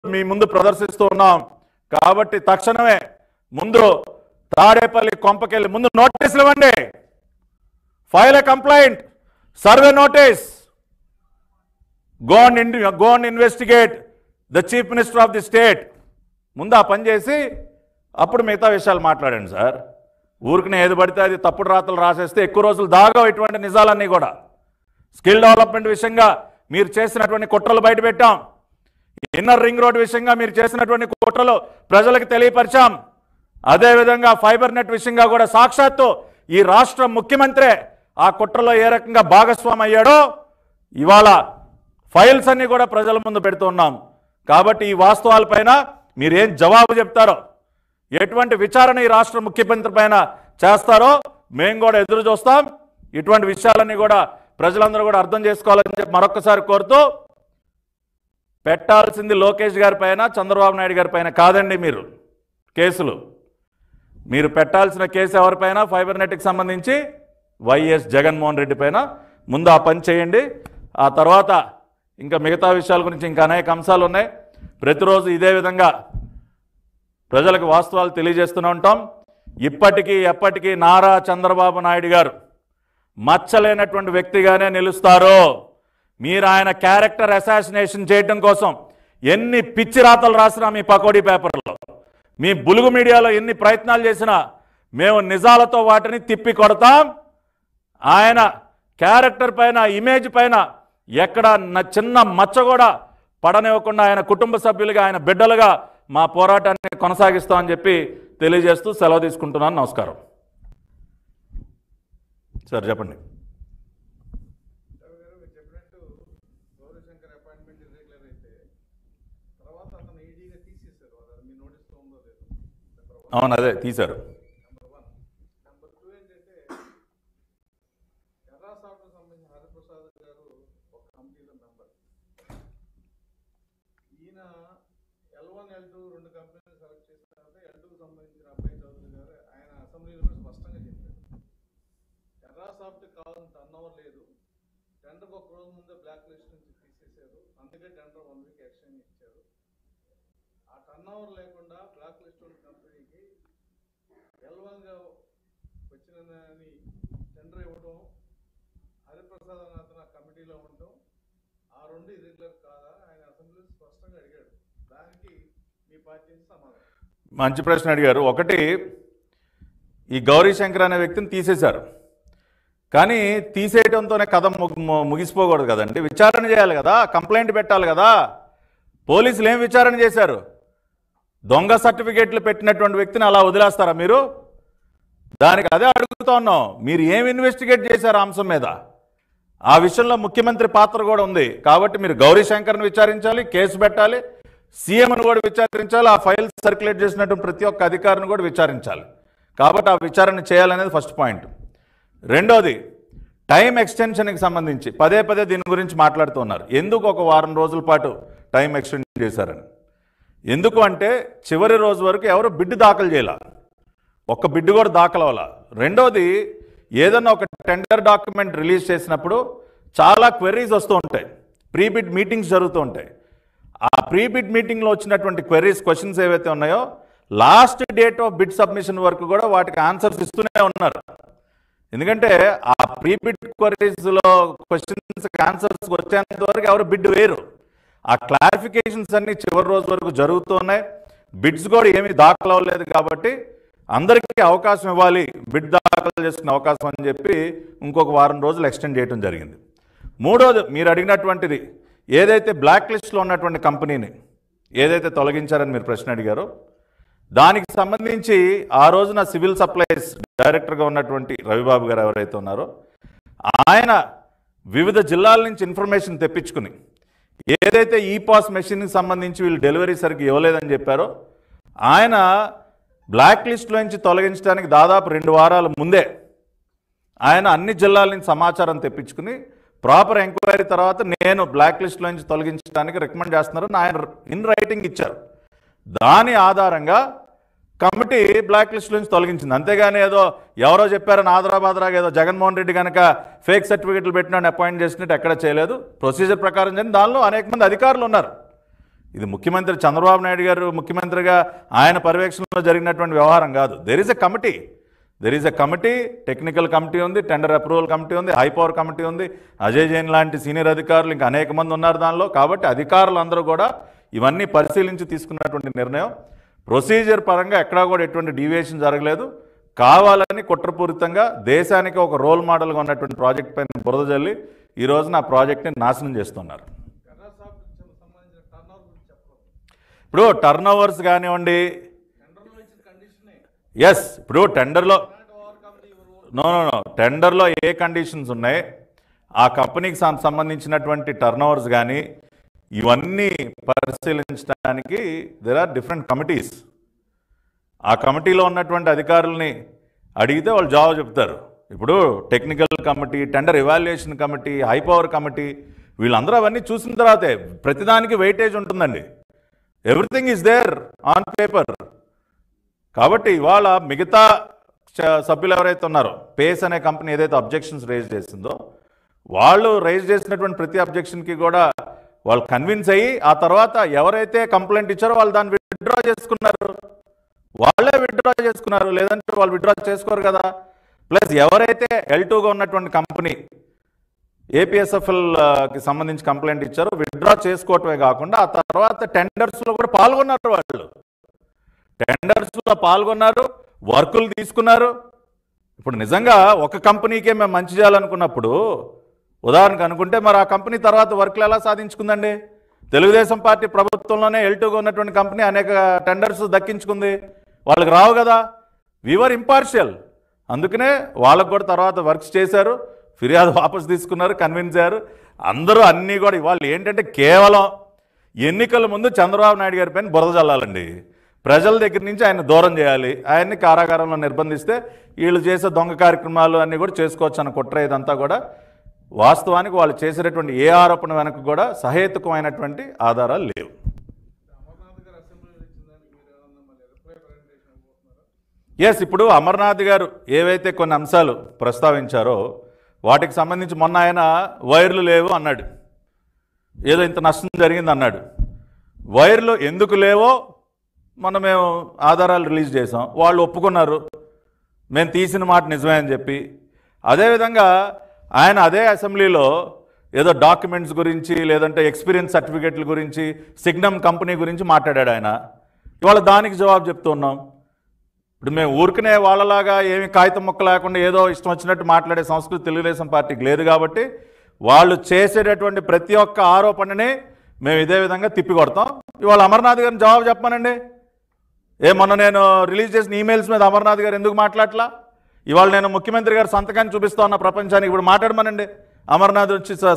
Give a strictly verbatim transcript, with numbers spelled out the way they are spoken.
మీ ముందు ప్రదర్శిస్తూ ఉన్నాం. కాబట్టి తక్షణమే ముందు తాడేపల్లి కొంపకెళ్ళి ముందు నోటీసులు ఇవ్వండి. File a complaint, serve notice, go and go and investigate the chief minister of the state. ముందు ఆ పని చేసి అప్పుడు మిగతా విషయాలు మాట్లాడండి సార్. ఊరికనే ఏది పడితే అది తప్పుడు రాతలు రాసేస్తే ఎక్కువ రోజులు దాగవు ఇటువంటి నిజాలన్నీ కూడా. స్కిల్ డెవలప్మెంట్ విషయంగా మీరు చేసినటువంటి కుట్రలు బయట పెట్టాం. ఇన్నర్ రింగ్ రోడ్ విషయంగా మీరు చేసినటువంటి కుట్రలు ప్రజలకు తెలియపరిచాం. అదేవిధంగా ఫైబర్ నెట్ విషయంగా కూడా సాక్షాత్తు ఈ రాష్ట్ర ముఖ్యమంత్రి ఆ కుట్రలో ఏ రకంగా భాగస్వామి అయ్యాడో ఇవాళ ఫైల్స్ అన్ని కూడా ప్రజల ముందు పెడుతున్నాం. కాబట్టి ఈ వాస్తవాలపైన మీరేం జవాబు చెప్తారో, ఎటువంటి విచారణ ఈ రాష్ట్ర ముఖ్యమంత్రి పైన చేస్తారో మేము కూడా ఎదురు చూస్తాం. ఇటువంటి విషయాలన్నీ కూడా ప్రజలందరూ కూడా అర్థం చేసుకోవాలని చెప్పి మరొకసారి కోరుతూ, పెట్టాల్సింది లోకేష్ గారి పైన చంద్రబాబు నాయుడు గారి పైన కాదండి. మీరు కేసులు మీరు పెట్టాల్సిన కేసు ఎవరిపైన, ఫైబర్ నెట్కి సంబంధించి వైఎస్ జగన్మోహన్ రెడ్డి పైన. ముందు ఆ పని చేయండి. ఆ తర్వాత ఇంకా మిగతా విషయాల గురించి ఇంకా అనేక అంశాలు ఉన్నాయి. ప్రతిరోజు ఇదే విధంగా ప్రజలకు వాస్తవాలు తెలియజేస్తూనే ఉంటాం. ఇప్పటికీ ఎప్పటికీ నారా చంద్రబాబు నాయుడు గారు మచ్చలేనటువంటి వ్యక్తిగానే నిలుస్తారు. మీరు ఆయన క్యారెక్టర్ అసాసినేషన్ చేయడం కోసం ఎన్ని పిచ్చి రాతలు రాసినా మీ పకోడీ పేపర్లో, మీ బులుగు మీడియాలో ఎన్ని ప్రయత్నాలు చేసినా మేము నిజాలతో వాటిని తిప్పి కొడతాం. ఆయన క్యారెక్టర్ పైన, ఇమేజ్ పైన ఎక్కడ చిన్న మచ్చ కూడా పడనివ్వకుండా ఆయన కుటుంబ సభ్యులుగా, ఆయన బిడ్డలుగా మా పోరాటాన్ని కొనసాగిస్తామని చెప్పి తెలియజేస్తూ సెలవు తీసుకుంటున్నాను. నమస్కారం. సార్ చెప్పండి. అవును, అదే తీశారు. సాఫ్ట్ కావాలని టర్న్ ఓవర్ లేదు. టెండర్కి ఒక రోజు ముందే బ్లాక్ లిస్ట్ నుంచి తీసేశారు. అందుకే టెండర్ వన్ వీక్ ఎక్స్టెండ్ ఇచ్చారు. ఆ టర్న్ ఓవర్ లేకుండా బ్లాక్ లిస్ట్ ఉన్న కంపెనీకి ఎల్ వన్గా వచ్చినని టెండర్ ఇవ్వడం, హరిప్రసాద్ అని అతను కమిటీలో ఉండటం, ఆ రెండు ఇర్రెగ్యులర్ కాదా ఆయన అసెంబ్లీ స్పష్టంగా అడిగాడు. దానికి మీ పార్టీ సమాధానం. మంచి ప్రశ్న అడిగారు. ఒకటి, ఈ గౌరీ శంకర్ అనే వ్యక్తిని తీసేశారు. కానీ తీసేయడంతోనే కథ ముగిసిపోకూడదు కదండి. విచారణ చేయాలి కదా, కంప్లైంట్ పెట్టాలి కదా. పోలీసులు ఏం విచారణ చేశారు? దొంగ సర్టిఫికేట్లు పెట్టినటువంటి వ్యక్తిని అలా వదిలేస్తారా మీరు? దానికి అదే అడుగుతా ఉన్నాం. మీరు ఏం ఇన్వెస్టిగేట్ చేశారు అంశం మీద? ఆ విషయంలో ముఖ్యమంత్రి పాత్ర కూడా ఉంది. కాబట్టి మీరు గౌరీ శంకర్ని విచారించాలి, కేసు పెట్టాలి, సీఎంను కూడా విచారించాలి, ఆ ఫైల్ సర్క్యులేట్ చేసినటువంటి ప్రతి ఒక్క అధికారిని కూడా విచారించాలి. కాబట్టి ఆ విచారణ చేయాలనేది ఫస్ట్ పాయింట్. రెండోది, టైం ఎక్స్టెన్షన్కి సంబంధించి పదే పదే దీని గురించి మాట్లాడుతున్నారు. ఎందుకు ఒక వారం రోజుల పాటు టైం ఎక్స్టెండ్ చేశారని. ఎందుకు అంటే చివరి రోజు వరకు ఎవరు బిడ్ దాఖలు చేయాల, ఒక్క బిడ్ కూడా దాఖలు అవ్వాల. రెండోది, ఏదన్నా ఒక టెండర్ డాక్యుమెంట్ రిలీజ్ చేసినప్పుడు చాలా క్వెరీస్ వస్తూ ఉంటాయి, ప్రీ బిడ్ మీటింగ్స్ జరుగుతూ ఉంటాయి. ఆ ప్రీ బిడ్ మీటింగ్లో వచ్చినటువంటి క్వెరీస్, క్వశ్చన్స్ ఏవైతే ఉన్నాయో last date of bid submission వరకు కూడా వాటికి ఆన్సర్స్ ఇస్తూనే ఉన్నారు. ఎందుకంటే ఆ ప్రీ బిడ్ క్వరీస్లో క్వశ్చన్స్ ఆన్సర్స్ వచ్చేంత వరకు ఎవరు బిడ్ వేరు. ఆ క్లారిఫికేషన్స్ అన్ని చివరి రోజు వరకు జరుగుతున్నాయి. బిడ్స్ కూడా ఏమీ దాఖలు అవ్వలేదు. కాబట్టి అందరికీ అవకాశం ఇవ్వాలి, బిడ్ దాఖలు చేసుకునే అవకాశం అని చెప్పి ఇంకొక వారం రోజులు ఎక్స్టెండ్ చేయడం జరిగింది. మూడోది, మీరు అడిగినటువంటిది ఏదైతే బ్లాక్ లిస్ట్లో ఉన్నటువంటి కంపెనీని ఏదైతే తొలగించారని మీరు ప్రశ్న అడిగారో, దానికి సంబంధించి ఆ రోజున సివిల్ సప్లైస్ డైరెక్టర్గా ఉన్నటువంటి రవిబాబు గారు ఎవరైతే ఉన్నారో ఆయన వివిధ జిల్లాల నుంచి ఇన్ఫర్మేషన్ తెప్పించుకుని ఏదైతే ఈ పాస్ మెషిన్కి సంబంధించి వీళ్ళు డెలివరీ సరిగ్గా ఇవ్వలేదని చెప్పారో ఆయన బ్లాక్ లిస్ట్లో నుంచి తొలగించడానికి దాదాపు రెండు వారాల ముందే ఆయన అన్ని జిల్లాల నుంచి సమాచారం తెప్పించుకుని ప్రాపర్ ఎంక్వైరీ తర్వాత నేను బ్లాక్ లిస్ట్లో నుంచి తొలగించడానికి రికమెండ్ చేస్తున్నారని ఆయన ఇన్ రైటింగ్ ఇచ్చారు. దాని ఆధారంగా కమిటీ బ్లాక్ లిస్ట్ నుంచి తొలగించింది. అంతేగాని ఏదో ఎవరో చెప్పారని ఆదరాబాదరాగా ఏదో జగన్మోహన్ రెడ్డి కనుక ఫేక్ సర్టిఫికెట్లు పెట్టిన అపాయింట్ చేసినట్టు ఎక్కడ చేయలేదు. ప్రొసీజర్ ప్రకారం చేయండి. దానిలో అనేక మంది అధికారులు ఉన్నారు. ఇది ముఖ్యమంత్రి చంద్రబాబు నాయుడు గారు ముఖ్యమంత్రిగా ఆయన పర్యవేక్షణలో జరిగినటువంటి వ్యవహారం కాదు. There is a committee there is a committee technical committee ఉంది, టెండర్ అప్రూవల్ కమిటీ ఉంది, హై పవర్ కమిటీ ఉంది, అజయ్ జైన్ లాంటి సీనియర్ అధికారులు ఇంకా అనేక మంది ఉన్నారు దానిలో. కాబట్టి అధికారులు అందరూ కూడా ఇవన్నీ పరిశీలించి తీసుకున్నటువంటి నిర్ణయం. ప్రొసీజర్ పరంగా ఎక్కడా కూడా ఎటువంటి డీవియేషన్ జరగలేదు. కావాలని కుట్రపూరితంగా దేశానికి ఒక రోల్ మోడల్గా ఉన్నటువంటి ప్రాజెక్ట్ పైన బురద జల్లి ఈ రోజున ఆ ప్రాజెక్ట్ని నాశనం చేస్తున్నారు. ఇప్పుడు టర్న్ ఓవర్స్ కానివ్వండి, ఎస్ ఇప్పుడు టెండర్లో నో నో నో టెండర్లో ఏ కండిషన్స్ ఉన్నాయి, ఆ కంపెనీకి సంబంధించినటువంటి టర్న్ ఓవర్స్ కానీ ఇవన్నీ పరిశీలించడానికి దెర్ ఆర్ డిఫరెంట్ కమిటీస్. ఆ కమిటీలో ఉన్నటువంటి అధికారులని అడిగితే వాళ్ళు జవాబు చెప్తారు. ఇప్పుడు technical committee, tender evaluation committee, high power committee వీళ్ళందరూ అవన్నీ చూసిన తర్వాతే ప్రతిదానికి వెయిటేజ్ ఉంటుందండి. Everything is there on paper. కాబట్టి ఇవాళ మిగతా సభ్యులు ఎవరైతే ఉన్నారో, పేస్ అనే కంపెనీ ఏదైతే అబ్జెక్షన్స్ రైజ్ చేసిందో వాళ్ళు రైజ్ చేసినటువంటి ప్రతి అబ్జెక్షన్కి కూడా వాళ్ళు కన్విన్స్ అయ్యి ఆ తర్వాత ఎవరైతే కంప్లైంట్ ఇచ్చారో వాళ్ళు దాన్ని విత్డ్రా చేసుకున్నారు. వాళ్ళే విత్డ్రా చేసుకున్నారు, లేదంటే వాళ్ళు విత్డ్రా చేసుకోరు కదా. ప్లస్ ఎవరైతే ఎల్ టూగా ఉన్నటువంటి కంపెనీ ఏపీఎస్ఎఫ్ఎల్కి సంబంధించి కంప్లైంట్ ఇచ్చారో విత్డ్రా చేసుకోవటమే కాకుండా ఆ తర్వాత టెండర్స్లో కూడా పాల్గొన్నారు. వాళ్ళు టెండర్స్లో పాల్గొన్నారు, వర్కులు తీసుకున్నారు. ఇప్పుడు నిజంగా ఒక కంపెనీకే మేము మంచి చేయాలనుకున్నప్పుడు ఉదాహరణకు అనుకుంటే మరి ఆ కంపెనీ తర్వాత వర్క్లు ఎలా సాధించుకుందండి? తెలుగుదేశం పార్టీ ప్రభుత్వంలోనే ఎల్ టూగా ఉన్నటువంటి కంపెనీ అనేక టెండర్స్ దక్కించుకుంది, వాళ్ళకి రావు కదా. We are impartial. అందుకనే వాళ్ళకు కూడా తర్వాత వర్క్స్ చేశారు, ఫిర్యాదు వాపసు తీసుకున్నారు, కన్విన్స్ అయ్యారు. అందరూ అన్నీ కూడా ఇవాళ ఏంటంటే కేవలం ఎన్నికల ముందు చంద్రబాబు నాయుడు గారి పైన బురద చల్లాలండి. ప్రజల దగ్గర నుంచి ఆయన దూరం చేయాలి, ఆయన్ని కారాగారంలో నిర్బంధిస్తే వీళ్ళు చేసే దొంగ కార్యక్రమాలు అన్నీ కూడా చేసుకోవచ్చు అన్న కుట్ర ఇదంతా కూడా. వాస్తవానికి వాళ్ళు చేసేటటువంటి ఏ ఆరోపణ వెనక కూడా సహేతుకమైనటువంటి ఆధారాలు లేవు. ఎస్ ఇప్పుడు అమర్నాథ్ గారు ఏవైతే కొన్ని అంశాలు ప్రస్తావించారో వాటికి సంబంధించి మొన్న ఆయన వైర్లు లేవు అన్నాడు, ఏదో ఇంత నష్టం జరిగింది అన్నాడు. వైర్లు ఎందుకు లేవో మొన్న మేము ఆధారాలు రిలీజ్ చేసాం, వాళ్ళు ఒప్పుకున్నారు మేము తీసిన మాట నిజమే అని చెప్పి. అదేవిధంగా ఆయన అదే అసెంబ్లీలో ఏదో డాక్యుమెంట్స్ గురించి లేదంటే ఎక్స్పీరియన్స్ సర్టిఫికెట్ల గురించి సిగ్నమ్ కంపెనీ గురించి మాట్లాడాడు ఆయన. ఇవాళ దానికి జవాబు చెప్తున్నాం. ఇప్పుడు మేము ఊరికనే వాళ్ళలాగా ఏమి కాగితం ముక్క లేకుండా ఏదో ఇష్టం వచ్చినట్టు మాట్లాడే సంస్కృతి తెలుగుదేశం పార్టీకి లేదు. కాబట్టి వాళ్ళు చేసేటటువంటి ప్రతి ఒక్క ఆరోపణని మేము ఇదే విధంగా తిప్పికొడతాం. ఇవాళ అమర్నాథ్ గారిని జవాబు చెప్పమనండి. ఏ మొన్న నేను రిలీజ్ చేసిన ఈమెయిల్స్ మీద అమర్నాథ్ గారు ఎందుకు మాట్లాడలా? ఇవాళ నేను ముఖ్యమంత్రి గారు సంతకాన్ని చూపిస్తా ఉన్న ప్రపంచానికి, ఇప్పుడు మాట్లాడమనండి. అమర్నాథ్ వచ్చి